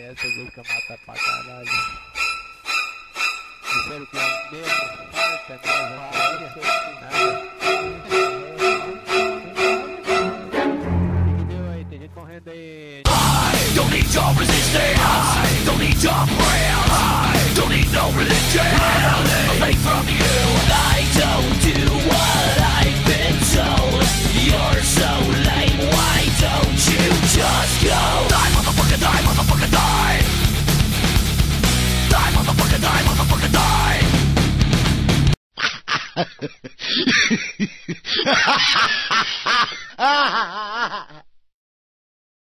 essa música mata pra caralho. Disseram que é mesmo, farta, mesmo, nada. O que deu aí? Tem gente correndo aí. I don't need your resistance. I don't need your prayers. I don't need no religion. A thing from you. I don't do what I've been told. You're so lame. Why don't you just go? Die, motherfucker, die, motherfucker, die. Die, motherfucker, die, motherfucker, die. Ha ha ha ha!